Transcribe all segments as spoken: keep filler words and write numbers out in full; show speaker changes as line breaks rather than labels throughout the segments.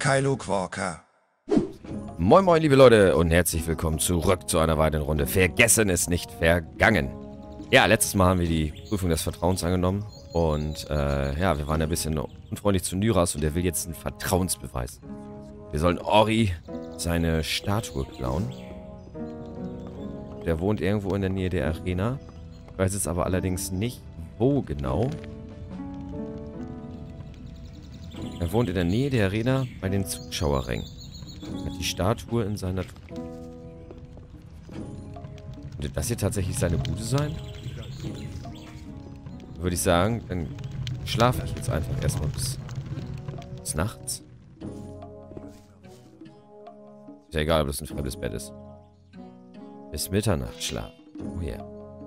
Kylo Quarker.
Moin moin liebe Leute und herzlich willkommen zurück zu einer weiteren Runde. Vergessen ist nicht vergangen. Ja, letztes Mal haben wir die Prüfung des Vertrauens angenommen. Und äh, ja, wir waren ein bisschen unfreundlich zu Nyras und der will jetzt einen Vertrauensbeweis. Wir sollen Ori seine Statue klauen. Der wohnt irgendwo in der Nähe der Arena. Ich weiß jetzt aber allerdings nicht, wo genau. Er wohnt in der Nähe der Arena bei den Zuschauerrängen. Hat die Statue in seiner... Könnte das hier tatsächlich seine Bude sein? Würde ich sagen, dann schlafe ich jetzt einfach erstmal bis, bis nachts. Ist ja egal, ob das ein fremdes Bett ist. Bis Mitternacht schlafen. Oh yeah.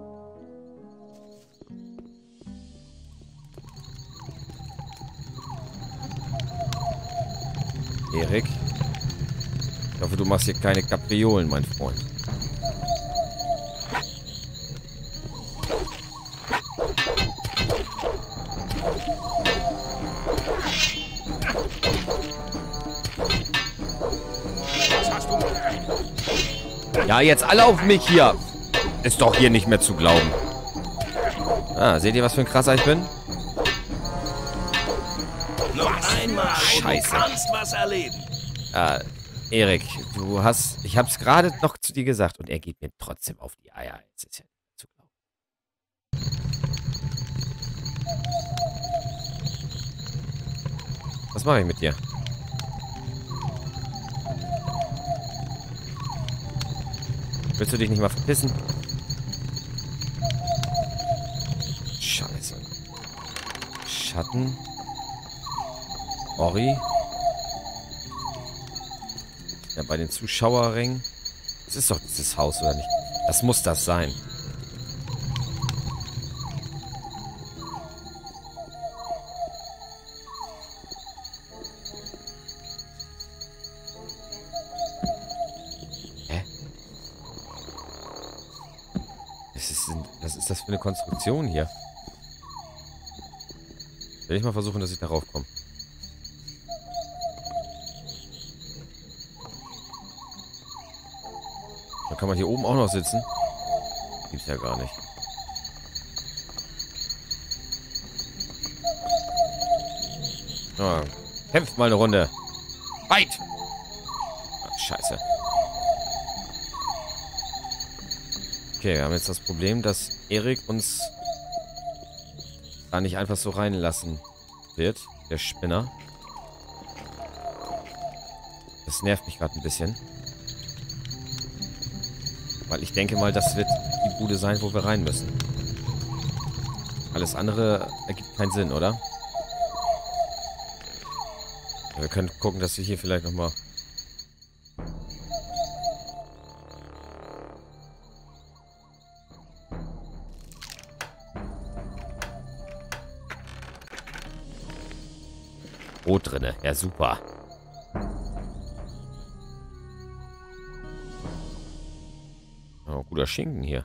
Erik. Ich hoffe, du machst hier keine Kapriolen, mein Freund. Ja, jetzt alle auf mich hier. Ist doch hier nicht mehr zu glauben. Ah, seht ihr, was für ein Krasser ich bin?
Noch einmal.
Scheiße.
Du kannst was erleben.
Ah, Erik, du hast... Ich hab's gerade noch zu dir gesagt und er geht mir trotzdem auf die Eier. Jetzt ist ja nicht zu glauben. Was mache ich mit dir? Willst du dich nicht mal verpissen? Scheiße. Schatten. Ori. Ja, bei den Zuschauerrängen. Das ist doch dieses Haus, oder nicht? Das muss das sein. Hä? Was ist, denn, was ist das für eine Konstruktion hier? Will ich mal versuchen, dass ich darauf komme. Da kann man hier oben auch noch sitzen. Gibt's ja gar nicht. Ah, kämpft mal eine Runde. Fight! Ach, scheiße. Okay, wir haben jetzt das Problem, dass Erik uns da nicht einfach so reinlassen wird. Der Spinner. Das nervt mich gerade ein bisschen. Weil ich denke mal, das wird die Bude sein, wo wir rein müssen. Alles andere ergibt keinen Sinn, oder? Ja, wir können gucken, dass wir hier vielleicht nochmal... Brot drinne. Ja, super. Oh, guter Schinken hier.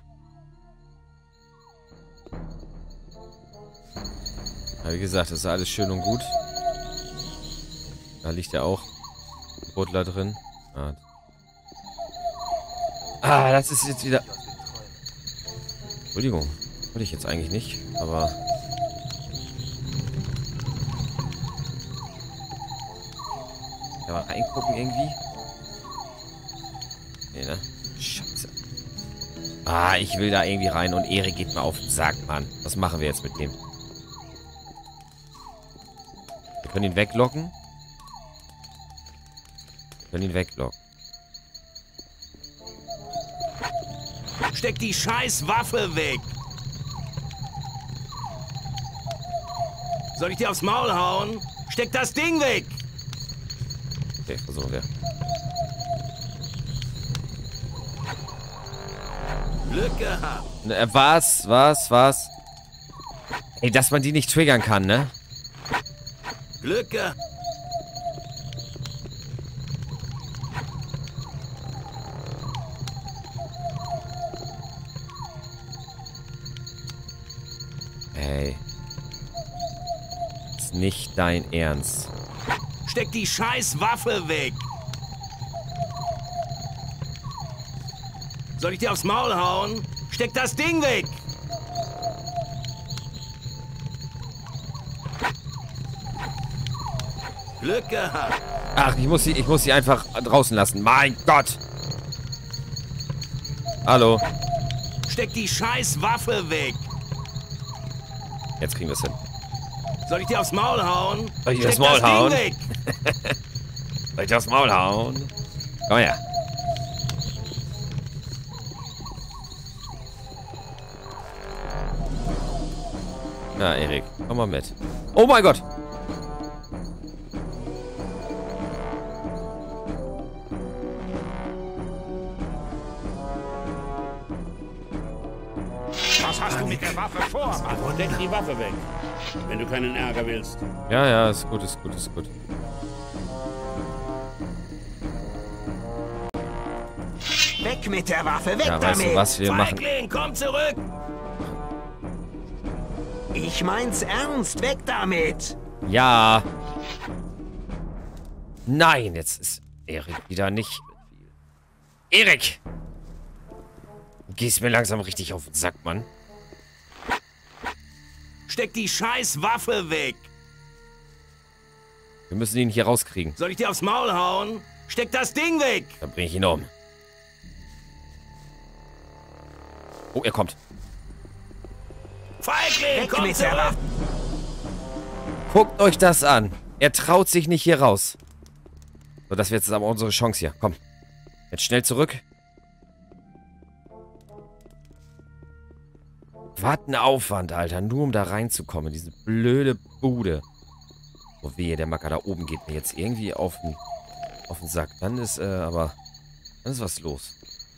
Aber wie gesagt, das ist alles schön und gut. Da liegt ja auch Brotler drin. Ah. ah, das ist jetzt wieder... Entschuldigung. Wollte ich jetzt eigentlich nicht, aber... Da mal reingucken irgendwie. Nee, ne? Scheiße. Ah, ich will da irgendwie rein und Erik geht mal auf den Sack, Mann. Was machen wir jetzt mit dem? Wir können ihn weglocken. Wir können ihn weglocken.
Steck die scheiß Waffe weg. Soll ich dir aufs Maul hauen? Steck das Ding weg.
Okay, versuchen wir.
Glück gehabt.
Ne, was? Was? Was? Ey, dass man die nicht triggern kann, ne?
Glück gehabt.
Ey. Ist nicht dein Ernst.
Steck die scheiß Waffe weg! Soll ich dir aufs Maul hauen? Steck das Ding weg! Glück gehabt.
Ach, ich muss sie, ich muss sie einfach draußen lassen. Mein Gott! Hallo.
Steck die scheiß Waffe weg!
Jetzt kriegen wir es hin.
Soll ich dir aufs Maul hauen?
Soll ich dir
Steck
aufs Maul
das
hauen?
Ding weg!
Soll ich dir aufs Maul hauen? Komm her. Na, Erik, komm mal mit. Oh mein Gott!
Was hast du mit der Waffe vor, Mann? Steck die Waffe weg, wenn du keinen Ärger willst.
Ja, ja, ist gut, ist gut, ist gut.
Weg mit der Waffe, weg
Ja, weißt
damit!
du was, wir machen...
Feigling, komm zurück!
Ich mein's ernst, weg damit!
Ja. Nein, jetzt ist Erik wieder nicht... Erik! Du gehst mir langsam richtig auf den Sack, Mann.
Steck die scheiß Waffe weg!
Wir müssen ihn hier rauskriegen.
Soll ich dir aufs Maul hauen? Steck das Ding weg!
Dann bringe ich ihn um. Oh, er kommt.
Feigling,
Weg
komm
mit der
zurück!
Waffe!
Guckt euch das an. Er traut sich nicht hier raus. So, das wird jetzt aber unsere Chance hier. Komm. Jetzt schnell zurück. Was ein Aufwand, Alter. Nur um da reinzukommen. Diese blöde Bude. Oh wehe, der Macker da oben geht mir jetzt irgendwie auf den, auf den Sack. Dann ist, äh, aber... Dann ist was los.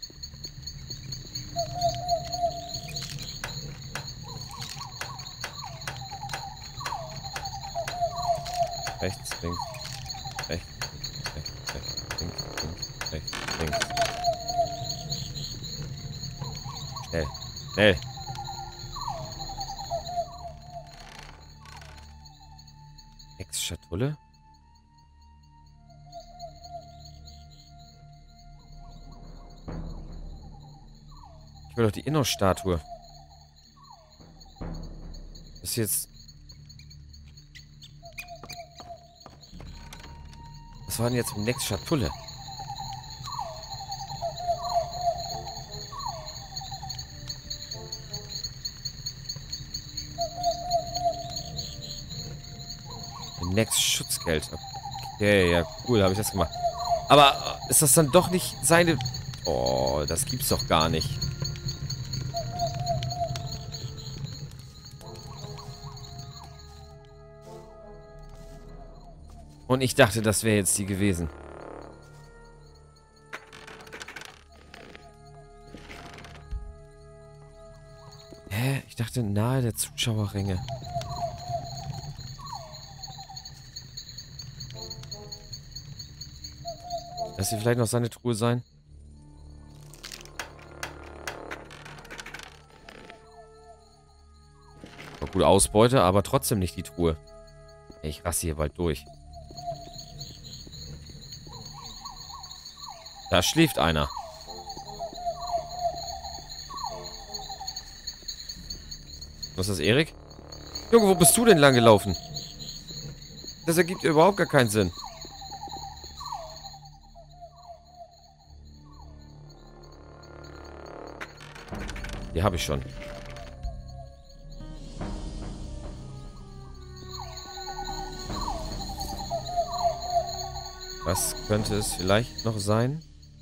Rechts, links, rechts, rechts, rechts, links, links, rechts, links. Schnell, schnell. Ex-Schatulle? Ich will doch die Inno-Statue. Das ist jetzt... Was war denn jetzt mit Next Schatulle? Next Schutzgeld. Okay, ja, cool, habe ich das gemacht. Aber ist das dann doch nicht seine... Oh, das gibt's doch gar nicht. Und ich dachte, das wäre jetzt die gewesen. Hä? Ich dachte, nahe der Zuschauerränge. Lass hier vielleicht noch seine Truhe sein. War gute Ausbeute, aber trotzdem nicht die Truhe. Ich rasse hier bald durch. Da schläft einer. Was ist das, Erik? Junge, wo bist du denn lang gelaufen? Das ergibt überhaupt gar keinen Sinn. Die habe ich schon. Was könnte es vielleicht noch sein?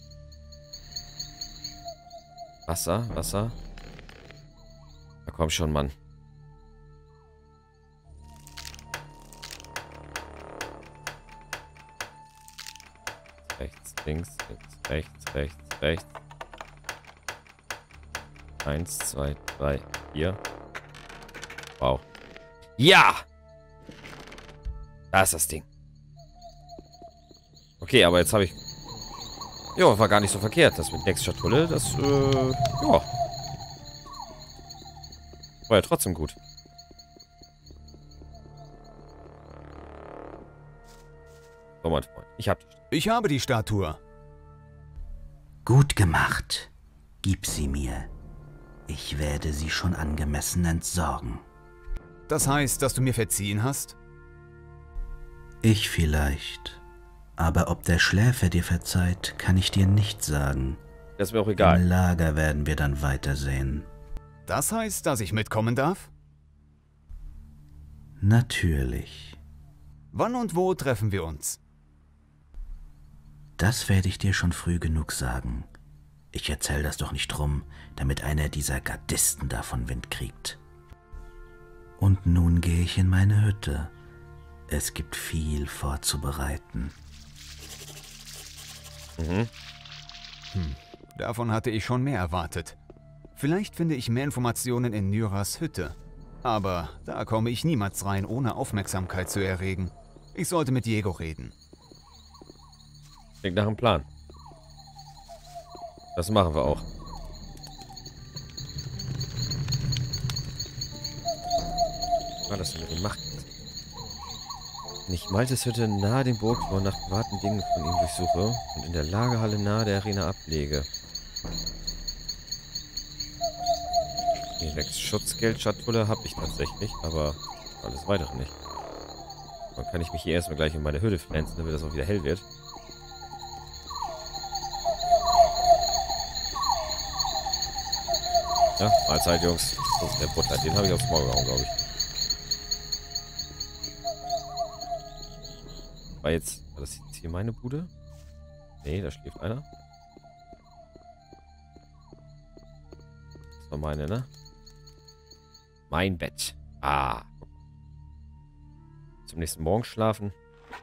Wasser, Wasser. Na komm schon, Mann. Rechts, links, links, rechts, rechts, rechts. Eins, zwei, drei, vier. Wow. Ja! Da ist das Ding. Okay, aber jetzt habe ich... Ja, war gar nicht so verkehrt. Das mit Next Schatulle, das, äh, ja. War ja trotzdem gut. Ich hab...
Ich habe die Statue.
Gut gemacht. Gib sie mir. Ich werde sie schon angemessen entsorgen.
Das heißt, dass du mir verziehen hast?
Ich vielleicht. Aber ob der Schläfer dir verzeiht, kann ich dir nicht sagen.
Das ist mir auch
Im
egal.
Lager werden wir dann weitersehen.
Das heißt, dass ich mitkommen darf?
Natürlich.
Wann und wo treffen wir uns?
Das werde ich dir schon früh genug sagen. Ich erzähl das doch nicht rum, damit einer dieser Gardisten davon Wind kriegt. Und nun gehe ich in meine Hütte. Es gibt viel vorzubereiten.
Mhm.
Hm, davon hatte ich schon mehr erwartet. Vielleicht finde ich mehr Informationen in Nyras Hütte. Aber da komme ich niemals rein, ohne Aufmerksamkeit zu erregen. Ich sollte mit Diego reden.
Klingt nach einem Plan. Das machen wir auch. Was war das denn gemacht? Wenn ich Maltes Hütte nahe dem Burgtor nach privaten Dingen von ihm durchsuche und in der Lagerhalle nahe der Arena ablege. Die Rex-Schutzgeldschatulle habe ich tatsächlich, aber alles weitere nicht. Dann kann ich mich hier erstmal gleich in meine Hütte pflanzen, damit das auch wieder hell wird. Ja, Mahlzeit, Jungs. Das ist der Butter. Den habe ich aufs Maul gehauen, glaube ich. War jetzt... War das jetzt hier meine Bude? Nee, da schläft einer. Das war meine, ne? Mein Bett. Ah. Zum nächsten Morgen schlafen.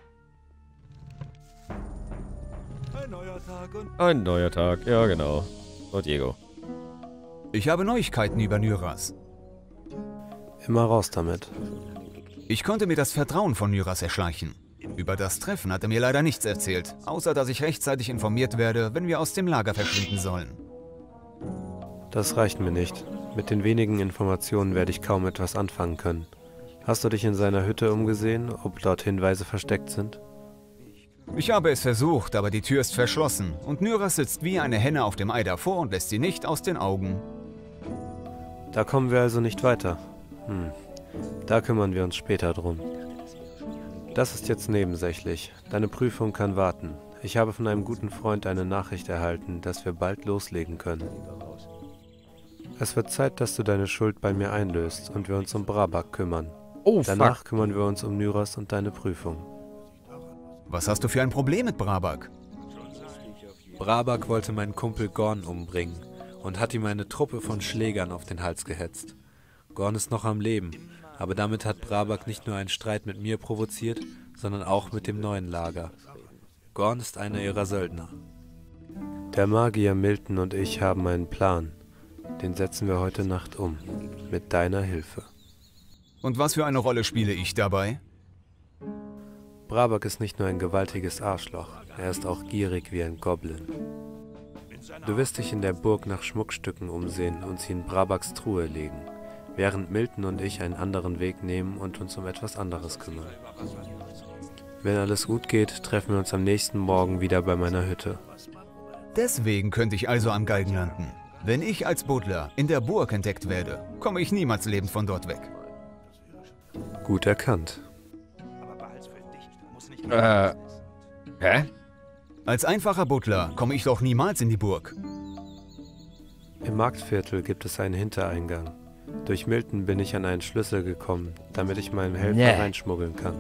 Ein neuer Tag und...
Ein neuer Tag, ja genau. So, Diego.
Ich habe Neuigkeiten über Nyras.
Immer raus damit.
Ich konnte mir das Vertrauen von Nyras erschleichen. Über das Treffen hat er mir leider nichts erzählt, außer dass ich rechtzeitig informiert werde, wenn wir aus dem Lager verschwinden sollen.
Das reicht mir nicht. Mit den wenigen Informationen werde ich kaum etwas anfangen können. Hast du dich in seiner Hütte umgesehen, ob dort Hinweise versteckt sind?
Ich habe es versucht, aber die Tür ist verschlossen und Nyras sitzt wie eine Henne auf dem Ei davor und lässt sie nicht aus den Augen.
Da kommen wir also nicht weiter. Hm. Da kümmern wir uns später drum. Das ist jetzt nebensächlich. Deine Prüfung kann warten. Ich habe von einem guten Freund eine Nachricht erhalten, dass wir bald loslegen können. Es wird Zeit, dass du deine Schuld bei mir einlöst und wir uns um Brabak kümmern.
Oh,
Danach
fuck.
kümmern wir uns um Nyras und deine Prüfung.
Was hast du für ein Problem mit Brabak?
Brabak wollte meinen Kumpel Gorn umbringen und hat ihm eine Truppe von Schlägern auf den Hals gehetzt. Gorn ist noch am Leben, aber damit hat Brabak nicht nur einen Streit mit mir provoziert, sondern auch mit dem neuen Lager. Gorn ist einer ihrer Söldner. Der Magier Milton und ich haben einen Plan. Den setzen wir heute Nacht um. Mit deiner Hilfe.
Und was für eine Rolle spiele ich dabei?
Brabak ist nicht nur ein gewaltiges Arschloch, er ist auch gierig wie ein Goblin. Du wirst dich in der Burg nach Schmuckstücken umsehen und sie in Brabaks Truhe legen, während Milton und ich einen anderen Weg nehmen und uns um etwas anderes kümmern. Wenn alles gut geht, treffen wir uns am nächsten Morgen wieder bei meiner Hütte.
Deswegen könnte ich also am Galgen landen. Wenn ich als Butler in der Burg entdeckt werde, komme ich niemals lebend von dort weg.
Gut erkannt.
Äh. Hä?
Als einfacher Butler komme ich doch niemals in die Burg.
Im Marktviertel gibt es einen Hintereingang. Durch Milton bin ich an einen Schlüssel gekommen, damit ich meinen Helfer
Nee.
reinschmuggeln kann.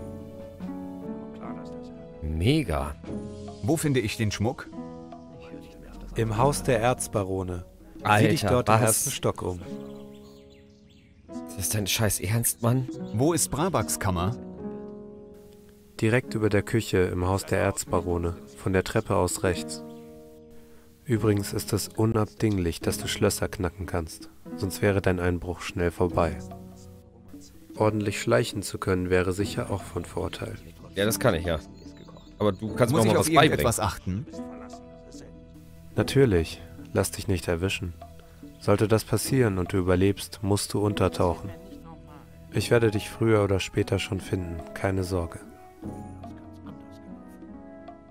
Mega.
Wo finde ich den Schmuck?
Im Haus der Erzbarone. Sieh
Alter,
dich dort im
was?
ersten Stock um.
Das ist dein scheiß Ernst, Mann?
Wo ist Brabaks Kammer?
Direkt über der Küche im Haus der Erzbarone, von der Treppe aus rechts. Übrigens ist es unabdinglich, dass du Schlösser knacken kannst, sonst wäre dein Einbruch schnell vorbei. Ordentlich schleichen zu können wäre sicher auch von Vorteil.
Ja, das kann ich, ja. Aber du kannst
Muss
mir
ich
auch mal
auf
was beibringen.
irgendetwas achten?
Natürlich, lass dich nicht erwischen. Sollte das passieren und du überlebst, musst du untertauchen. Ich werde dich früher oder später schon finden, keine Sorge.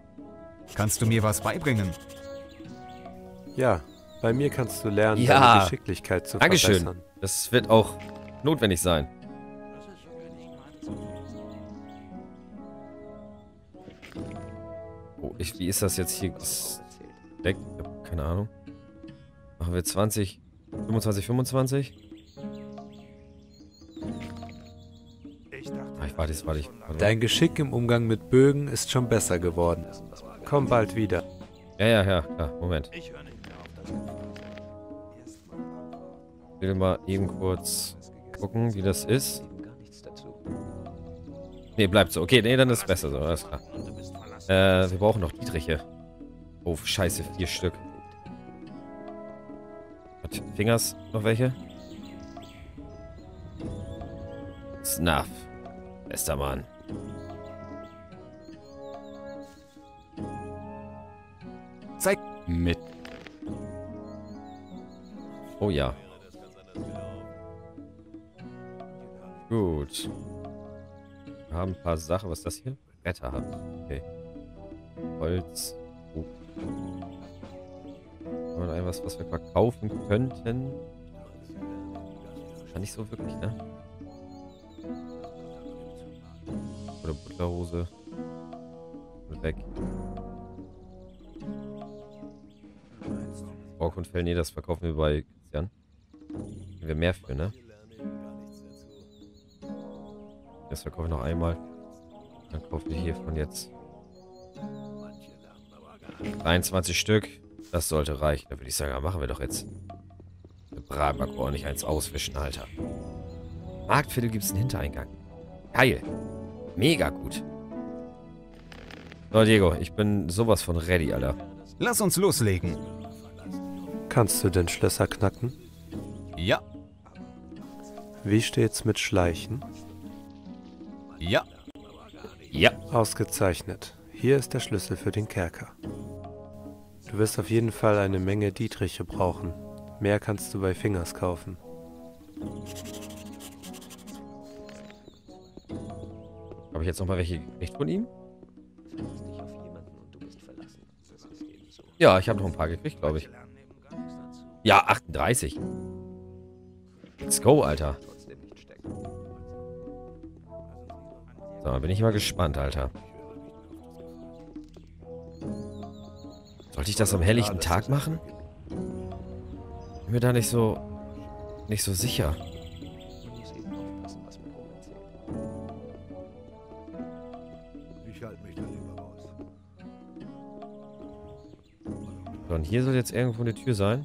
Kannst du mir was beibringen?
Ja, bei mir kannst du lernen,
Ja.
deine Geschicklichkeit zu
Dankeschön.
verbessern.
Das wird auch notwendig sein. Oh, ich, wie ist das jetzt hier gesteckt? Ich hab keine Ahnung. Machen wir zwanzig, fünfundzwanzig, fünfundzwanzig? Ah, ich warte, jetzt warte ich. Warte.
Dein Geschick im Umgang mit Bögen ist schon besser geworden. Komm bald wieder.
Ja, ja, ja, klar. Moment. Ich will mal eben kurz gucken, wie das ist. Ne, bleibt so. Okay, nee, dann ist es besser so. Alles klar. Äh, wir brauchen noch Dietriche. Oh, scheiße, vier Stück. Hat Fingers noch welche? Snuff. Bester Mann.
Zeig
Mit. Oh ja. Gut. Wir haben ein paar Sachen. Was ist das hier? Bretter hat. Okay. Holz. Oh. Haben wir noch etwas, was wir verkaufen könnten? Kann nicht so wirklich, ne? Oder Butlerhose. Und weg. Rock und Fell, nee, das verkaufen wir bei Christian. Haben wir mehr für, ne? Das verkaufe ich noch einmal. Dann kaufen wir hiervon jetzt dreiundzwanzig Stück. Das sollte reichen. Da würde ich sagen, ja, machen wir doch jetzt. Braback ordentlich eins auswischen, Alter. Marktviertel gibt es einen Hintereingang. Geil. Mega gut. So, Diego, ich bin sowas von ready, Alter.
Lass uns loslegen.
Kannst du denn Schlösser knacken?
Ja,
Wie steht's mit Schleichen?
ja.
Ja.
Ausgezeichnet. Hier ist der Schlüssel für den Kerker. Du wirst auf jeden Fall eine Menge Dietriche brauchen. Mehr kannst du bei Fingers kaufen.
Habe ich jetzt noch mal welche gekriegt von ihm? Ja, ich habe noch ein paar gekriegt, glaube ich. Ja, achtunddreißig. Let's go, Alter. So, bin ich mal gespannt, Alter. Sollte ich das am helllichten Tag machen? Bin mir da nicht so... nicht so sicher. So, und hier soll jetzt irgendwo eine Tür sein.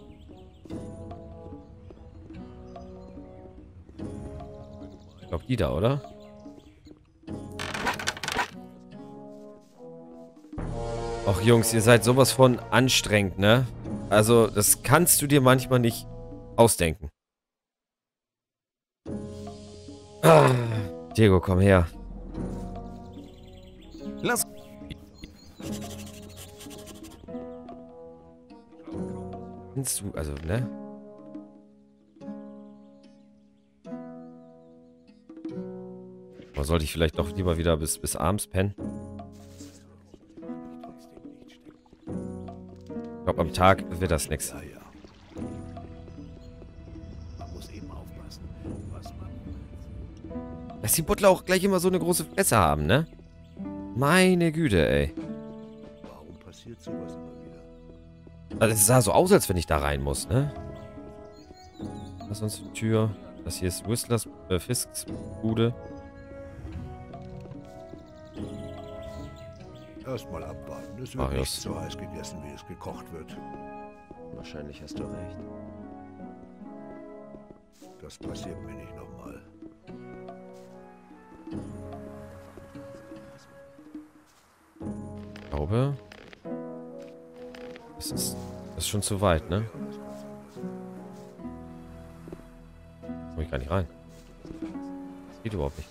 Ich glaube, die da, oder? Och, Jungs, ihr seid sowas von anstrengend, ne? Also, das kannst du dir manchmal nicht ausdenken. Ah, Diego, komm her.
Lass.
Kannst du, also, ne? Oder sollte ich vielleicht doch lieber wieder bis, bis abends pennen? Ich glaube, am Tag wird das nix. Dass die Butler auch gleich immer so eine große Fresse haben, ne? Meine Güte, ey.
Warum passiert sowas immer wieder?
Also es sah so aus, als wenn ich da rein muss, ne? Was ist uns die Tür? Das hier ist Whistlers, äh, Fisks Bude.
Erstmal abwarten. Es wird
Marius.
nicht so heiß gegessen, wie es gekocht wird.
Wahrscheinlich hast du recht.
Das passiert mir nicht nochmal.
Ich glaube... Das ist, das ist schon zu weit, ne? Komme ich gar nicht rein. Das geht überhaupt nicht.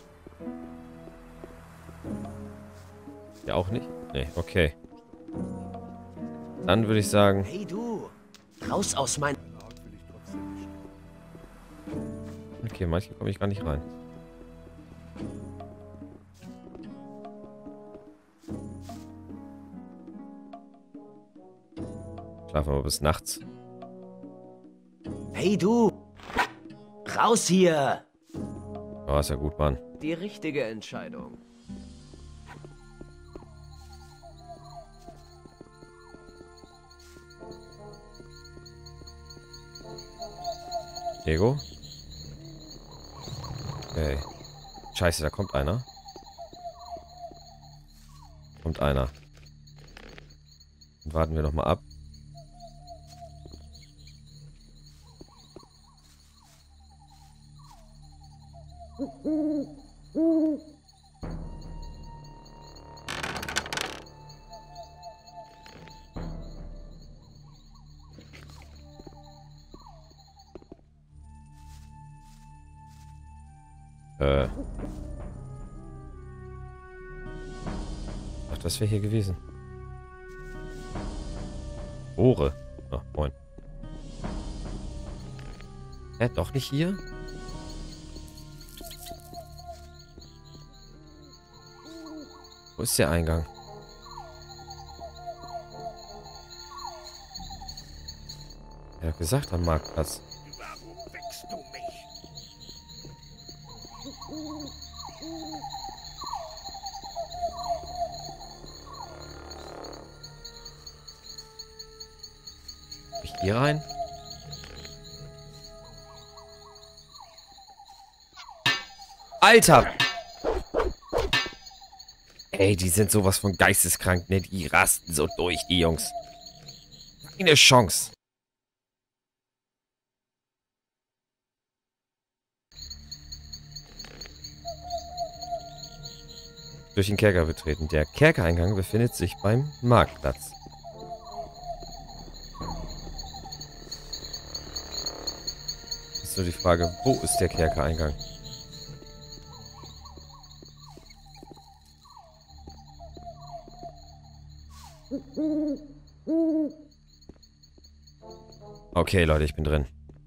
Ja, auch nicht? Nee, okay. Dann würde ich sagen...
Hey du, raus aus mein...
Okay, manche komme ich gar nicht rein. Schlafen wir bis nachts.
Hey du! Raus hier!
Oh, ist ja gut, Mann.
Die richtige Entscheidung.
Diego? Okay. Scheiße, da kommt einer. Kommt einer. Dann warten wir noch mal ab. Äh. Ach, das wäre hier gewesen. Rohre. Ach, moin. Hä, doch nicht hier? Wo ist der Eingang? Er hat gesagt, am Marktplatz.
Warum wächst du mich?
Komm ich hier rein? Alter! Ey, die sind sowas von geisteskrank, ne? Die rasten so durch, die Jungs. Keine Chance. Durch den Kerker betreten. Der Kerkereingang befindet sich beim Marktplatz. Ist nur die Frage, wo ist der Kerkereingang? Okay, Leute, ich bin drin.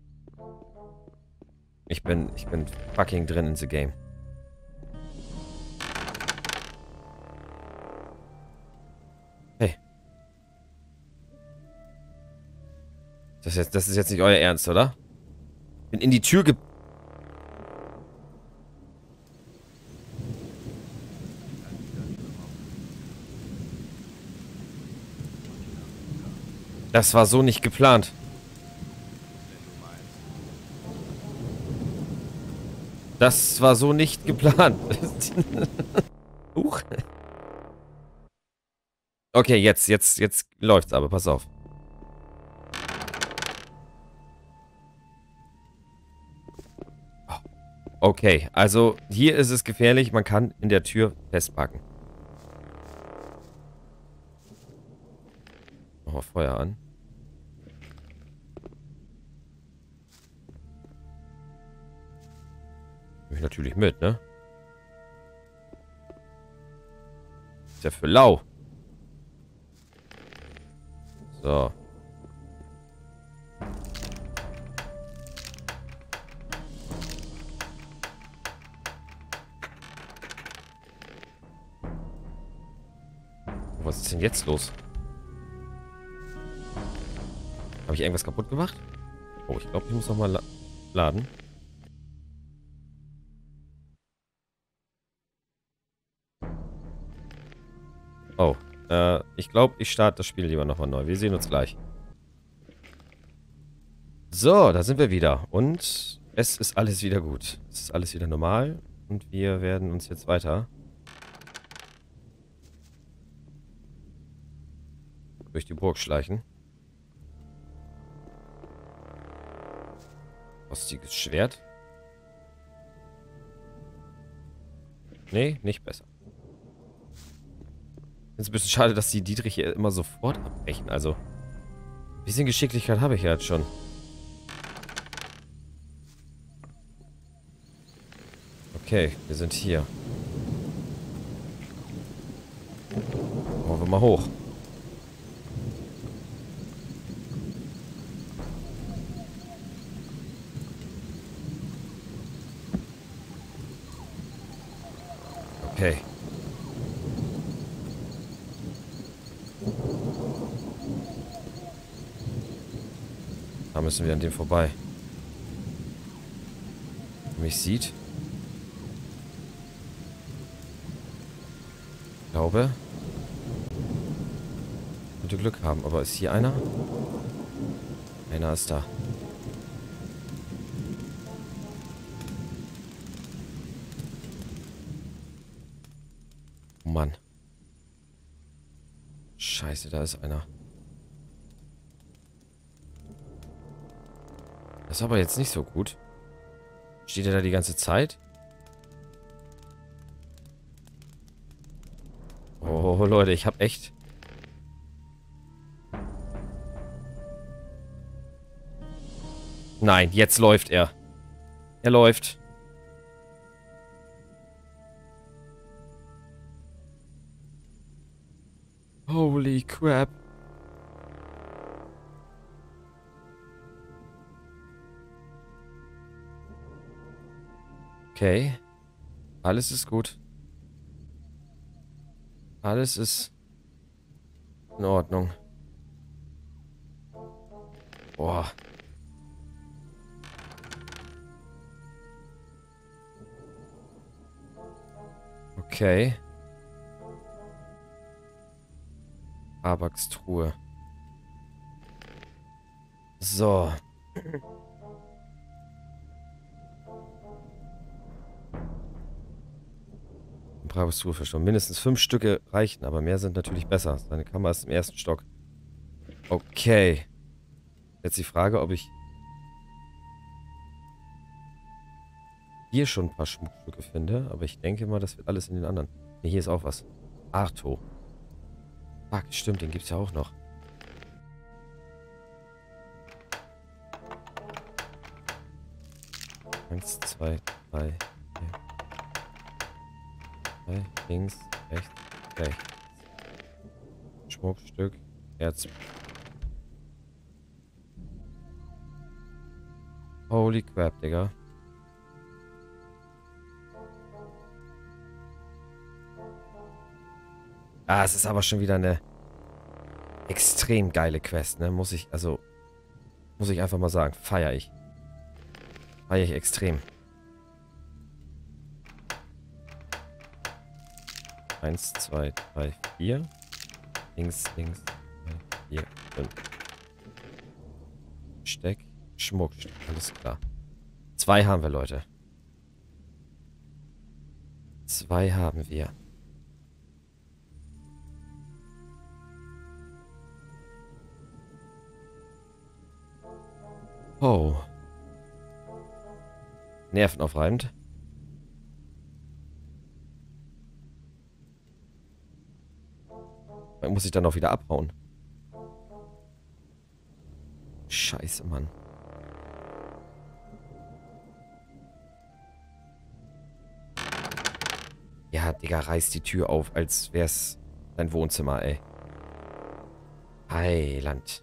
Ich bin, ich bin fucking drin in the game. Hey. Das ist jetzt, das ist jetzt nicht euer Ernst, oder? Bin in die Tür ge... Das war so nicht geplant. Das war so nicht geplant. Huch. Okay, jetzt, jetzt, jetzt läuft's aber. Pass auf. Okay, also hier ist es gefährlich. Man kann in der Tür festpacken. Machen wir Feuer an. Nehme ich natürlich mit, ne? Ist ja für lau. So. Was ist denn jetzt los? Habe ich irgendwas kaputt gemacht? Oh, ich glaube, ich muss noch mal la laden. Oh, äh, ich glaube, ich starte das Spiel lieber nochmal neu. Wir sehen uns gleich. So, da sind wir wieder. Und es ist alles wieder gut. Es ist alles wieder normal. Und wir werden uns jetzt weiter durch die Burg schleichen. Rostiges Schwert. Nee, nicht besser. Ist ein bisschen schade, dass die Dietrich hier immer sofort abbrechen. Also, ein bisschen Geschicklichkeit habe ich ja jetzt schon. Okay, wir sind hier. Wollen wir mal hoch. Okay. müssen wir an dem vorbei. Wer mich sieht. Ich glaube. Könnte Glück haben. Aber ist hier einer? Einer ist da. Oh Mann. Scheiße, da ist einer. Das ist aber jetzt nicht so gut. Steht er da die ganze Zeit? Oh, Leute, ich hab echt... Nein, jetzt läuft er. Er läuft. Holy crap. Okay. Alles ist gut. Alles ist in Ordnung. Boah. Okay. Rabaks Truhe. So. Rabaks Truhe verstorben. Mindestens fünf Stücke reichen, aber mehr sind natürlich besser. Seine Kammer ist im ersten Stock. Okay. Jetzt die Frage, ob ich hier schon ein paar Schmuckstücke finde, aber ich denke mal, das wird alles in den anderen. Nee, hier ist auch was. Arto. Fuck, stimmt, den gibt's ja auch noch. Eins, zwei, drei, vier. Drei, links, rechts, rechts. Schmuckstück, Herz. Holy crap, Digga. Ah, es ist aber schon wieder eine extrem geile Quest, ne? Muss ich, also, muss ich einfach mal sagen. Feier ich. Feier ich extrem. Eins, zwei, drei, vier. Links, links, drei, vier, fünf. Steck, Schmuckstück, alles klar. Zwei haben wir, Leute. Zwei haben wir. Oh. Nervenaufreibend. Dann muss ich dann auch wieder abhauen. Scheiße, Mann. Ja, Digga, reißt die Tür auf, als wär's dein Wohnzimmer, ey. Heiland.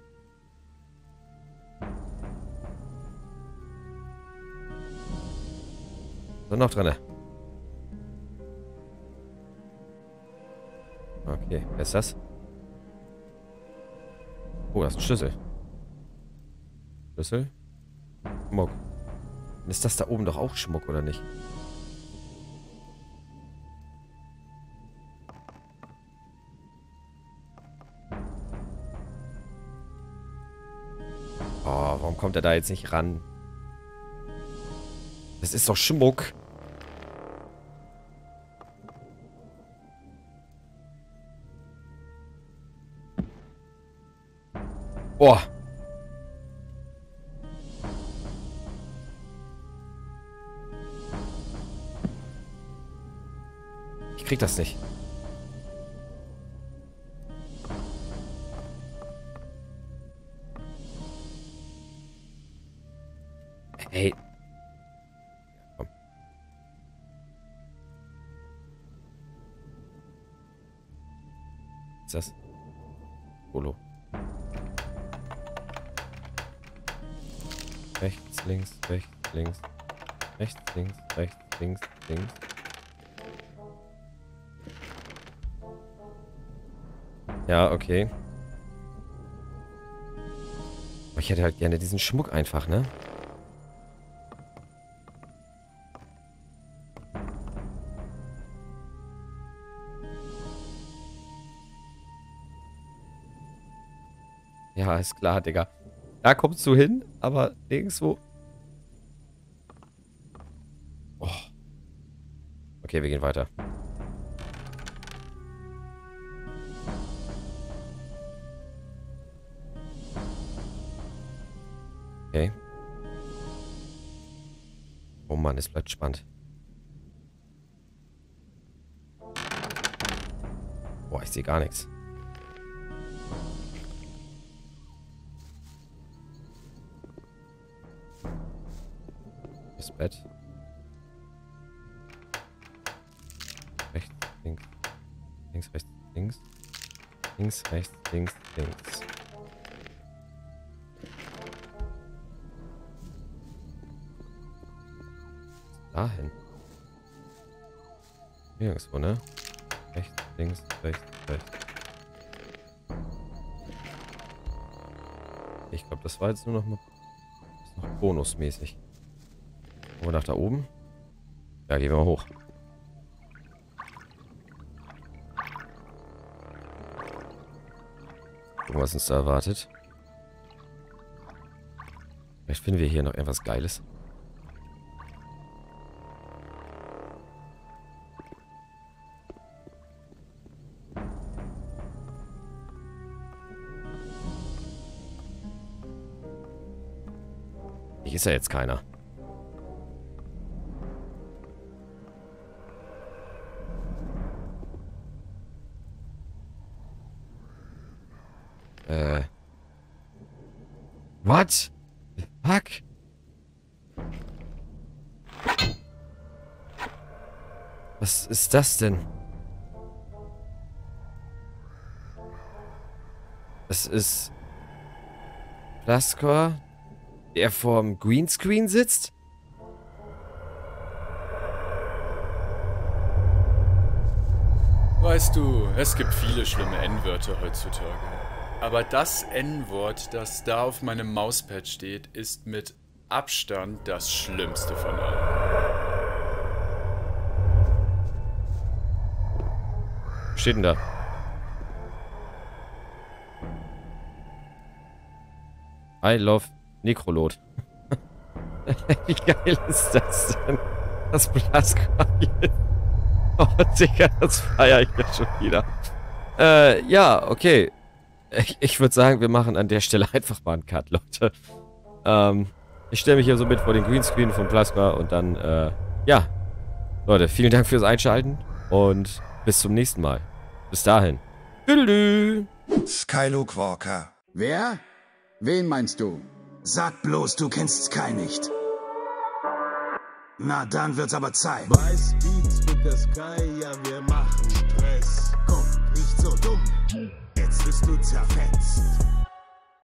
So, noch drinne. Okay, wer ist das? Oh, das ist ein Schlüssel. Schlüssel? Schmuck. Ist das da oben doch auch Schmuck, oder nicht? Oh, warum kommt er da jetzt nicht ran? Das ist doch Schmuck. Boah. Ich krieg das nicht. Hey. Komm. Was ist das? Polo. Rechts, links, rechts, links. Rechts, links, rechts, links, links. Ja, okay. ich hätte halt gerne diesen Schmuck einfach, ne? Ja, ist klar, Digga. Da kommst du hin, aber nirgendwo... Oh. Okay, wir gehen weiter. Okay. Oh Mann, es bleibt spannend. Boah, ich sehe gar nichts. Das Bett. Rechts, links. Links, rechts, links. Links, rechts, links, links. Dahin. Nirgendwo, ne? Rechts, links, rechts, rechts. Ich glaube, das war jetzt nur noch mal ist noch bonusmäßig. Gucken wir nach da oben. Ja, gehen wir mal hoch. Gucken, was uns da erwartet. Vielleicht finden wir hier noch etwas Geiles. Hier ist ja jetzt keiner. Äh. What? Fuck? Was ist das denn? Es ist Plaskor, der vorm Greenscreen sitzt?
Weißt du, es gibt viele schlimme N-Wörter heutzutage. Aber das N-Wort, das da auf meinem Mauspad steht, ist mit Abstand das Schlimmste von allen.
Was steht denn da? I love Necrolot. Wie geil ist das denn? Das Plaskor hier. Oh, Digga, das feiere ich ja schon wieder. Äh, ja, okay. Ich, ich würde sagen, wir machen an der Stelle einfach mal einen Cut, Leute. Ähm, ich stelle mich hier so mit vor den Greenscreen von Plaskor und dann, äh, ja. Leute, vielen Dank fürs Einschalten und bis zum nächsten Mal. Bis dahin. Tschüss.
Skylook Walker.
Wer? Wen meinst du?
Sag bloß, du kennst Sky nicht. Na, dann wird's aber Zeit.
Bei Speeds mit der Sky, ja, wir machen Stress.
Komm, nicht so dumm. Jetzt bist du zerfetzt.